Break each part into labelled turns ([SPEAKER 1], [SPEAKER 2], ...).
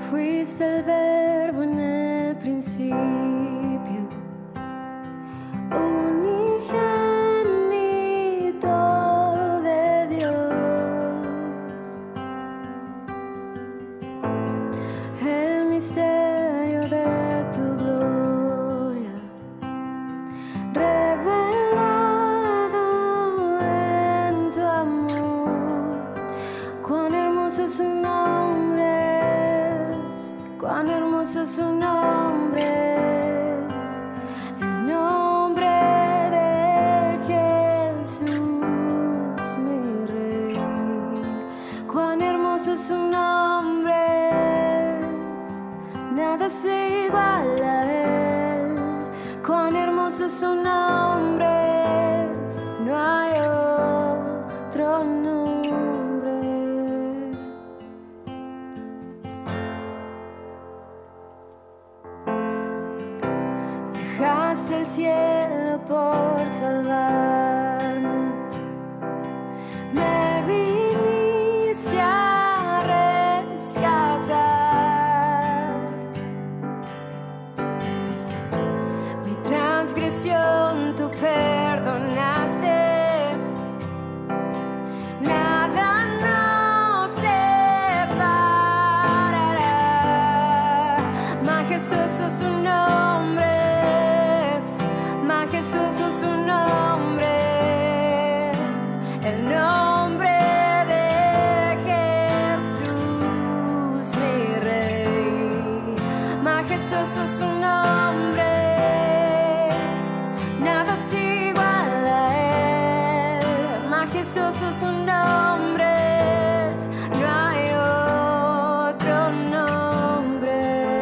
[SPEAKER 1] fuiste el verbo en el principio, unigénito de Dios. El misterio de tu gloria revelado en tu amor. Cuán hermoso es su nombre, cuán hermoso es su nombre, el nombre de Jesús, mi Rey. Cuán hermoso es su nombre, nada se iguala a él. Cuán hermoso es su nombre, no hay otro nombre. Dejaste el cielo por salvarme, me viniste a rescatar. Mi transgresión tú perdonaste, nada nos separará. Majestuoso su nombre, majestuoso su nombre, el nombre de Jesús, mi Rey. Majestuoso su nombre, nada es igual a él. Majestuoso su nombre, no hay otro nombre.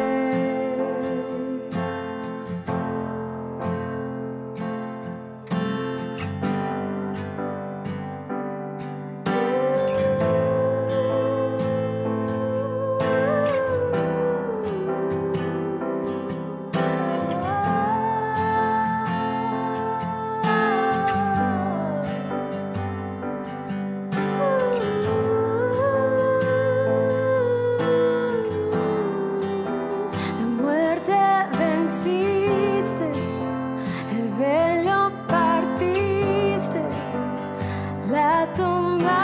[SPEAKER 1] La muerte venciste, el velo partiste, la tumba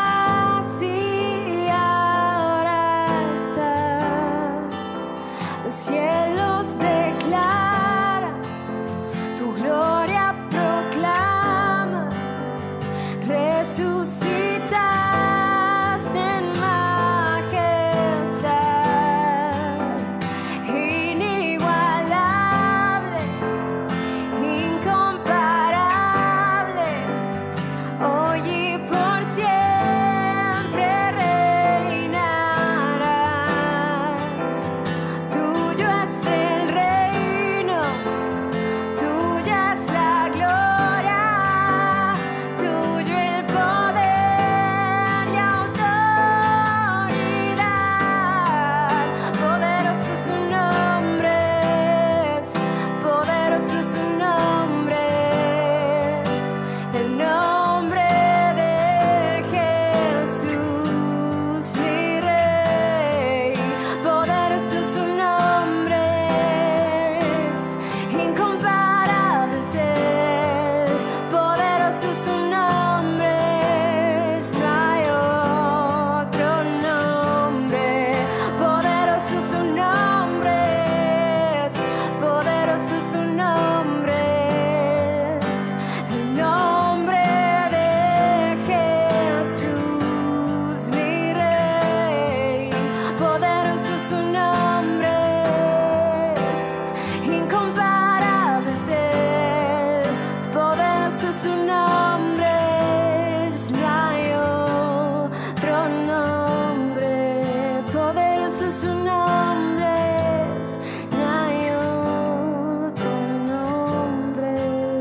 [SPEAKER 1] vacía ahora está. Los cielos declaran, tu gloria proclama, resucitaste en majestad, inigualable, incomparable, hoy y por siempre reinarás. Tuyo es el reino, tuya es la gloria, tuyo el poder y autoridad. Poderoso su nombre es, poderoso su nombre es, el nombre de Jesús, mi Rey. Poderoso su nombre es, incomparable es él. Poderoso su nombre es, no hay otro nombre. Poderoso su nombre es, poderoso su nombre es, el nombre de Jesús, mi Rey. Poderoso su nombre es, incomparable es él. Poderoso su nombre es, no hay otro nombre. Poderoso su nombre es, no hay otro nombre.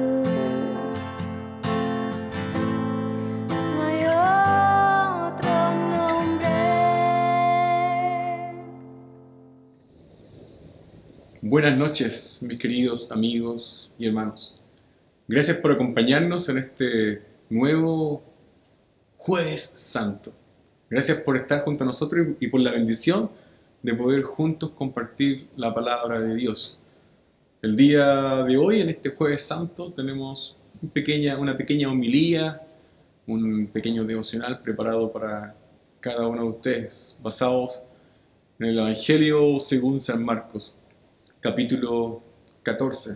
[SPEAKER 1] No hay otro nombre.
[SPEAKER 2] Buenas noches, mis queridos amigos y hermanos. Gracias por acompañarnos en este nuevo Jueves Santo. Gracias por estar junto a nosotros y por la bendición de poder juntos compartir la palabra de Dios. El día de hoy, en este Jueves Santo, tenemos una pequeña homilía, un pequeño devocional preparado para cada uno de ustedes, basados en el Evangelio según San Marcos, capítulo 14.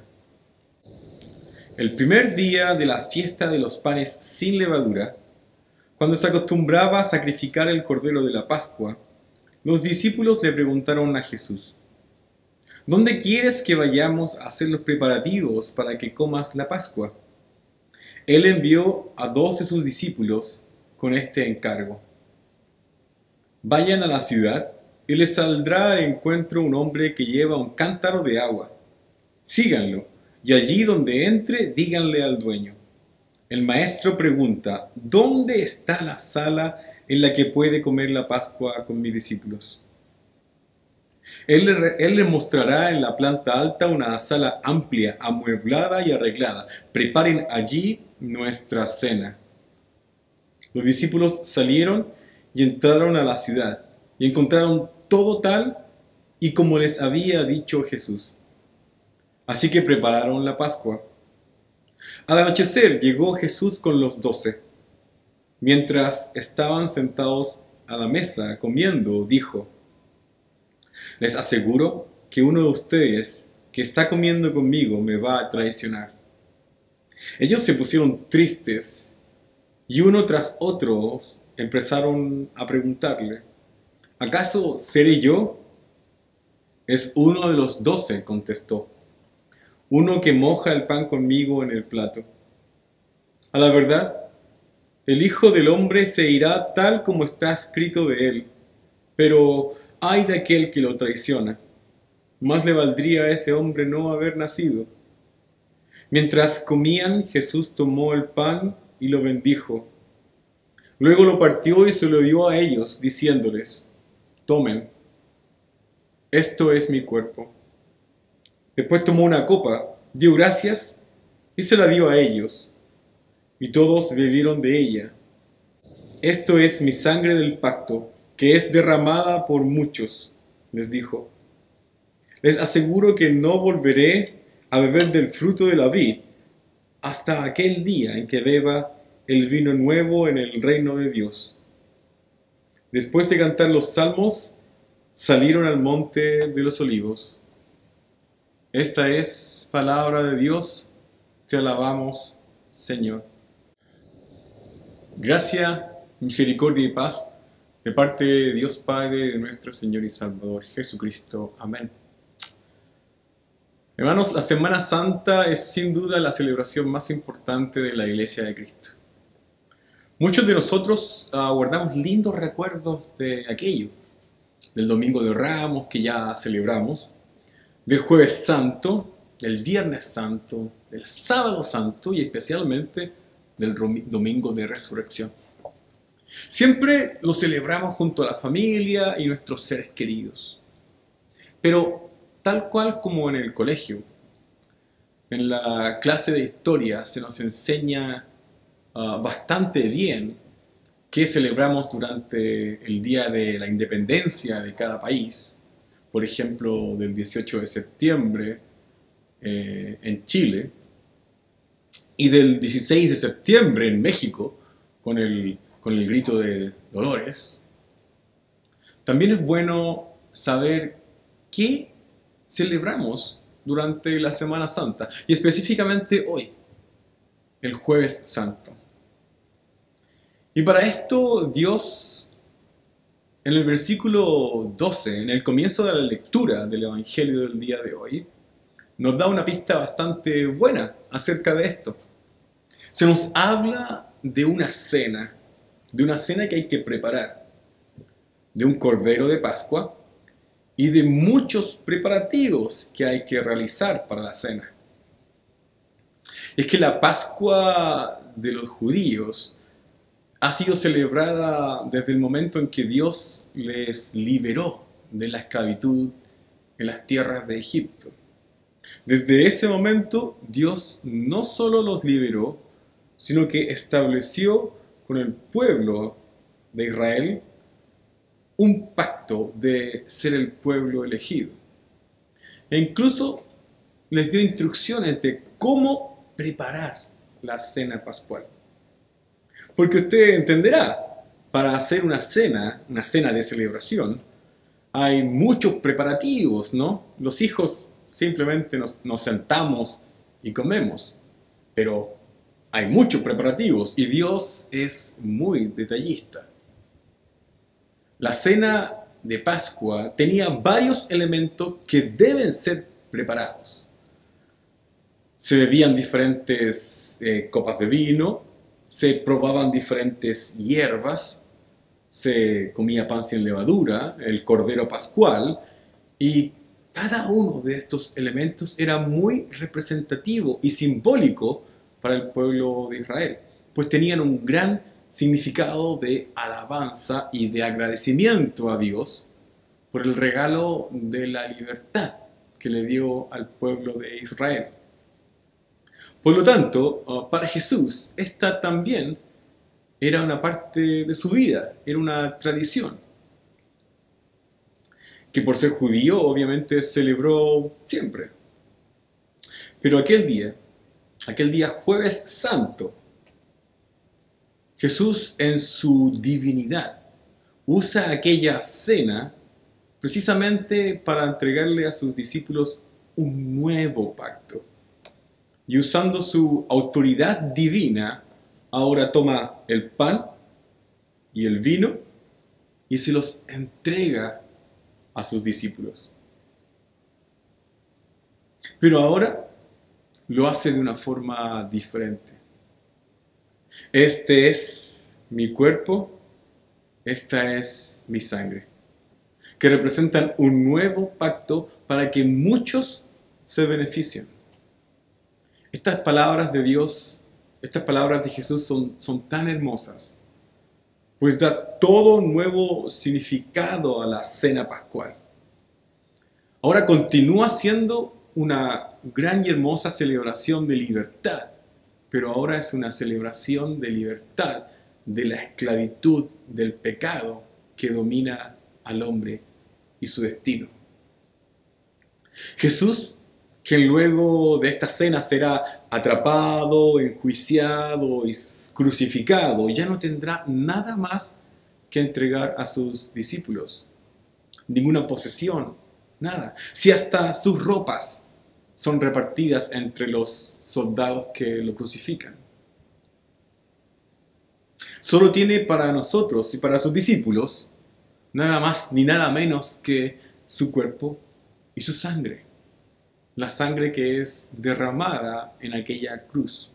[SPEAKER 2] El primer día de la fiesta de los panes sin levadura, cuando se acostumbraba a sacrificar el cordero de la Pascua, los discípulos le preguntaron a Jesús: ¿Dónde quieres que vayamos a hacer los preparativos para que comas la Pascua? Él envió a 2 de sus discípulos con este encargo: vayan a la ciudad y les saldrá al encuentro un hombre que lleva un cántaro de agua. Síganlo, y allí donde entre, díganle al dueño: el maestro pregunta, ¿dónde está la sala en la que puede comer la Pascua con mis discípulos? Él le mostrará en la planta alta una sala amplia, amueblada y arreglada. Preparen allí nuestra cena. Los discípulos salieron y entraron a la ciudad, y encontraron todo tal y como les había dicho Jesús. Así que prepararon la Pascua. Al anochecer llegó Jesús con los 12. Mientras estaban sentados a la mesa comiendo, dijo: les aseguro que uno de ustedes que está comiendo conmigo me va a traicionar. Ellos se pusieron tristes y uno tras otro empezaron a preguntarle: ¿acaso seré yo? Es uno de los 12, contestó, uno que moja el pan conmigo en el plato. A la verdad, el Hijo del Hombre se irá tal como está escrito de él, pero ay de aquel que lo traiciona. Más le valdría a ese hombre no haber nacido. Mientras comían, Jesús tomó el pan y lo bendijo. Luego lo partió y se lo dio a ellos, diciéndoles: tomen, esto es mi cuerpo. Después tomó una copa, dio gracias y se la dio a ellos, y todos bebieron de ella. Esto es mi sangre del pacto, que es derramada por muchos, les dijo. Les aseguro que no volveré a beber del fruto de la vid hasta aquel día en que beba el vino nuevo en el reino de Dios. Después de cantar los salmos, salieron al monte de los olivos. Esta es palabra de Dios, te alabamos, Señor. Gracia, misericordia y paz de parte de Dios Padre, de nuestro Señor y Salvador Jesucristo. Amén. Hermanos, la Semana Santa es sin duda la celebración más importante de la Iglesia de Cristo. Muchos de nosotros guardamos lindos recuerdos de aquello, del Domingo de Ramos que ya celebramos, del Jueves Santo, del Viernes Santo, del Sábado Santo y especialmente del Domingo de Resurrección. Siempre lo celebramos junto a la familia y nuestros seres queridos. Pero tal cual como en el colegio, en la clase de historia se nos enseña bastante bien qué celebramos durante el día de la independencia de cada país. Por ejemplo, del 18 de septiembre en Chile y del 16 de septiembre en México con el grito de Dolores. También es bueno saber qué celebramos durante la Semana Santa y específicamente hoy, el Jueves Santo. Y para esto Dios, en el versículo 12, en el comienzo de la lectura del Evangelio del día de hoy, nos da una pista bastante buena acerca de esto. Se nos habla de una cena que hay que preparar, de un cordero de Pascua y de muchos preparativos que hay que realizar para la cena. Es que la Pascua de los judíos ha sido celebrada desde el momento en que Dios les liberó de la esclavitud en las tierras de Egipto. Desde ese momento, Dios no solo los liberó, sino que estableció con el pueblo de Israel un pacto de ser el pueblo elegido. E incluso les dio instrucciones de cómo preparar la cena pascual. Porque usted entenderá, para hacer una cena de celebración, hay muchos preparativos, ¿no? Los hijos simplemente nos sentamos y comemos, pero hay muchos preparativos y Dios es muy detallista. La cena de Pascua tenía varios elementos que deben ser preparados. Se bebían diferentes copas de vino, se probaban diferentes hierbas, se comía pan sin levadura, el cordero pascual, y cada uno de estos elementos era muy representativo y simbólico para el pueblo de Israel, pues tenían un gran significado de alabanza y de agradecimiento a Dios por el regalo de la libertad que le dio al pueblo de Israel. Por lo tanto, para Jesús, esta también era una parte de su vida, era una tradición, que por ser judío obviamente celebró siempre. Pero aquel día Jueves Santo, Jesús en su divinidad usa aquella cena precisamente para entregarle a sus discípulos un nuevo pacto. Y usando su autoridad divina, ahora toma el pan y el vino y se los entrega a sus discípulos. Pero ahora lo hace de una forma diferente. Este es mi cuerpo, esta es mi sangre, que representan un nuevo pacto para que muchos se beneficien. Estas palabras de Dios, estas palabras de Jesús son tan hermosas, pues da todo nuevo significado a la cena pascual. Ahora continúa siendo una gran y hermosa celebración de libertad, pero ahora es una celebración de libertad de la esclavitud del pecado que domina al hombre y su destino. Jesús, que luego de esta cena será atrapado, enjuiciado y crucificado, ya no tendrá nada más que entregar a sus discípulos, ninguna posesión, nada. Si hasta sus ropas son repartidas entre los soldados que lo crucifican. Solo tiene para nosotros y para sus discípulos nada más ni nada menos que su cuerpo y su sangre. La sangre que es derramada en aquella cruz.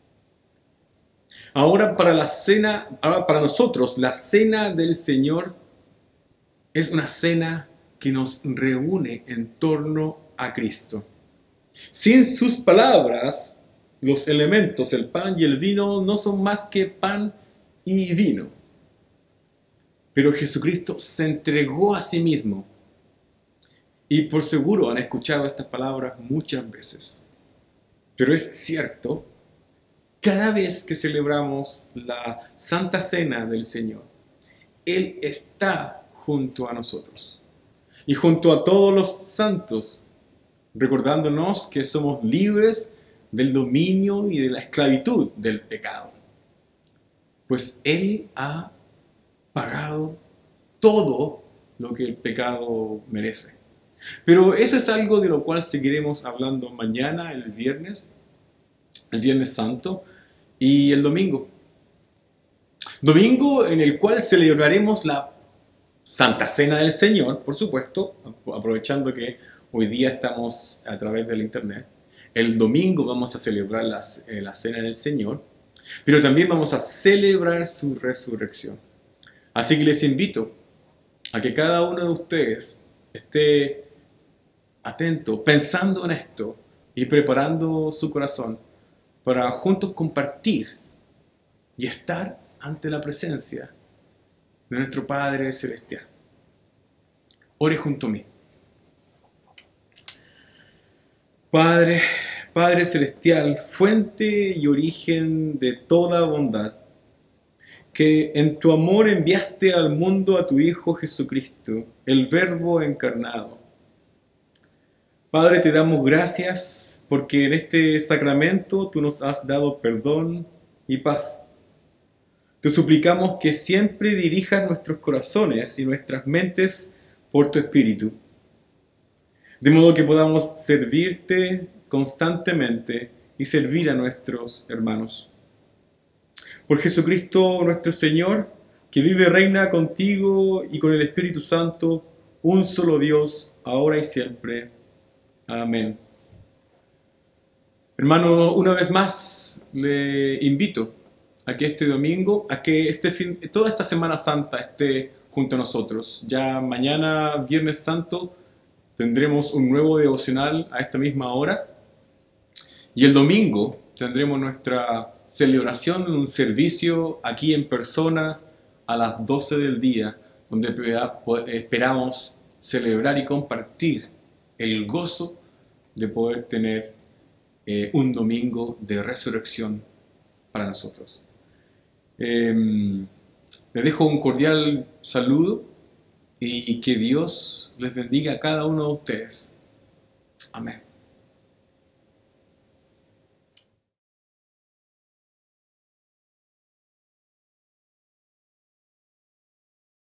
[SPEAKER 2] Ahora para nosotros, la cena del Señor es una cena que nos reúne en torno a Cristo. Sin sus palabras, los elementos, el pan y el vino, no son más que pan y vino. Pero Jesucristo se entregó a sí mismo. Y por seguro han escuchado estas palabras muchas veces. Pero es cierto, cada vez que celebramos la Santa Cena del Señor, Él está junto a nosotros. Y junto a todos los santos, recordándonos que somos libres del dominio y de la esclavitud del pecado. Pues Él ha pagado todo lo que el pecado merece. Pero eso es algo de lo cual seguiremos hablando mañana, el Viernes Santo y el domingo. Domingo en el cual celebraremos la Santa Cena del Señor, por supuesto, aprovechando que hoy día estamos a través del internet. El domingo vamos a celebrar la Cena del Señor, pero también vamos a celebrar su resurrección. Así que les invito a que cada uno de ustedes esté atento, pensando en esto y preparando su corazón para juntos compartir y estar ante la presencia de nuestro Padre Celestial. Ore junto a mí. Padre Celestial, fuente y origen de toda bondad, que en tu amor enviaste al mundo a tu Hijo Jesucristo, el Verbo encarnado. Padre, te damos gracias porque en este sacramento tú nos has dado perdón y paz. Te suplicamos que siempre dirijas nuestros corazones y nuestras mentes por tu Espíritu, de modo que podamos servirte constantemente y servir a nuestros hermanos. Por Jesucristo nuestro Señor, que vive y reina contigo y con el Espíritu Santo, un solo Dios, ahora y siempre. Amén. Hermano, una vez más le invito a que este domingo, a que toda esta Semana Santa esté junto a nosotros. Ya mañana, Viernes Santo, tendremos un nuevo devocional a esta misma hora. Y el domingo tendremos nuestra celebración, un servicio aquí en persona a las 12 del día, donde esperamos celebrar y compartir el gozo de poder tener un domingo de resurrección para nosotros. Les dejo un cordial saludo y que Dios les bendiga a cada uno de ustedes. Amén.